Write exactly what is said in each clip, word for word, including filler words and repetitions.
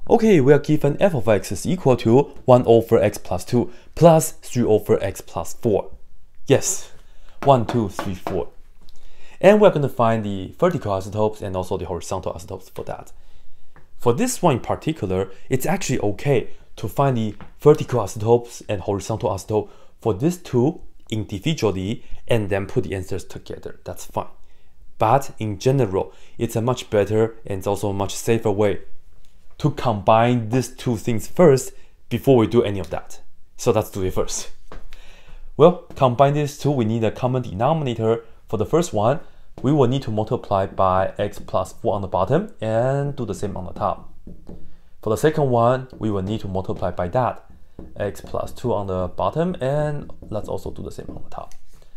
Okay, we are given f of x is equal to one over x plus two plus three over x plus four. Yes, one, two, three, four. And we're going to find the vertical asymptotes and also the horizontal asymptotes for that. For this one in particular, it's actually okay to find the vertical asymptotes and horizontal asymptote for these two individually and then put the answers together. That's fine. But in general, it's a much better and it's also a much safer way to combine these two things first before we do any of that. So let's do it first. Well, combine these two, we need a common denominator. For the first one, we will need to multiply by x plus four on the bottom and do the same on the top. For the second one, we will need to multiply by that, x plus two on the bottom, and let's also do the same on the top.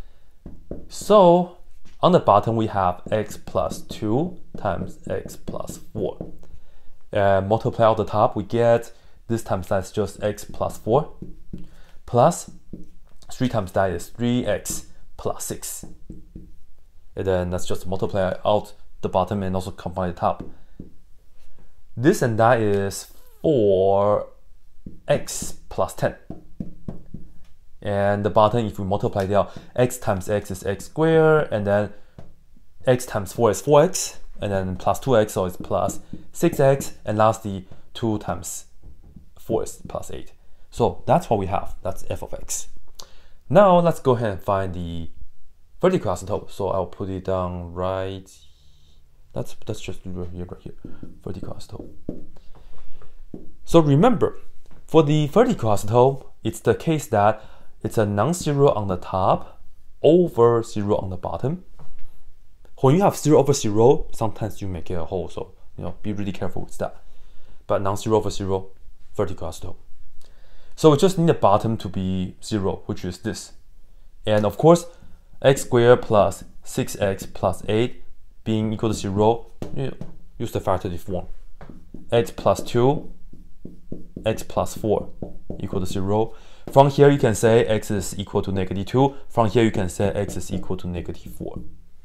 So on the bottom, we have x plus two times x plus four. Uh, multiply out the top, we get this times that is just x plus four, plus three times that is three x plus six. And then let's just multiply out the bottom and also combine the top. This and that is four x plus ten. And the bottom, if we multiply it out, x times x is x squared, and then x times four is four x, and then plus two x, so it's plus six x, and lastly, two times four is plus eight. So that's what we have. That's f of x. Now let's go ahead and find the vertical asymptote. So I'll put it down right. That's that's just right here, right here. Vertical asymptote. So remember, for the vertical asymptote, it's the case that it's a non-zero on the top over zero on the bottom. When you have zero over zero, sometimes you make it a hole, so you know, be really careful with that. But non-zero over zero, vertical asymptote. So we just need the bottom to be zero, which is this. And of course, x squared plus six x plus eight being equal to zero, you know, use the factorative form. X plus two, x plus four equal to zero. From here, you can say x is equal to negative two. From here, you can say x is equal to negative four.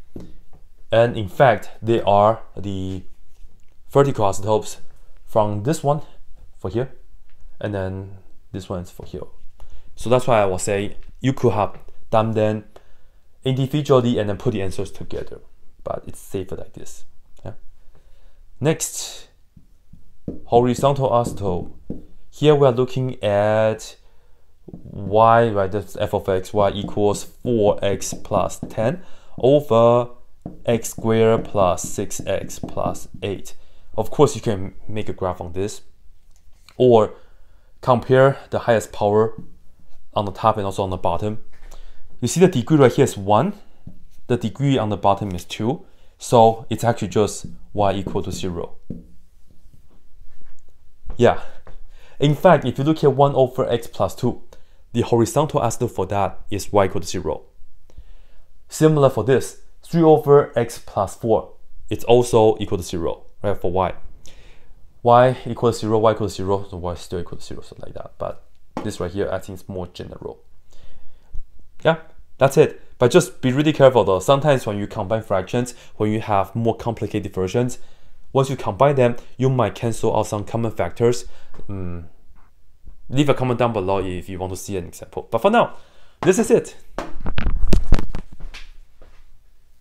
And in fact, they are the vertical asymptotes from this one for here, and then this one is for here. So that's why I was saying you could have done them individually and then put the answers together, but it's safer like this. Yeah. Next, horizontal asymptote. Here we are looking at y, right? That's f of x, y equals four x plus ten over x squared plus six x plus eight. Of course, you can make a graph on this, or compare the highest power on the top and also on the bottom. You see the degree right here is one, the degree on the bottom is two, so it's actually just y equal to zero. Yeah, in fact, if you look at one over x plus two, the horizontal asymptote for that is y equal to zero. Similar for this, three over x plus four, it's also equal to zero, right, for y. Y equals zero, y equals zero, so y is still equal to zero, so like that. But this right here, I think is more general. Yeah, that's it. But just be really careful though. Sometimes when you combine fractions, when you have more complicated versions, once you combine them, you might cancel out some common factors. Mm, leave a comment down below if you want to see an example. But for now, this is it.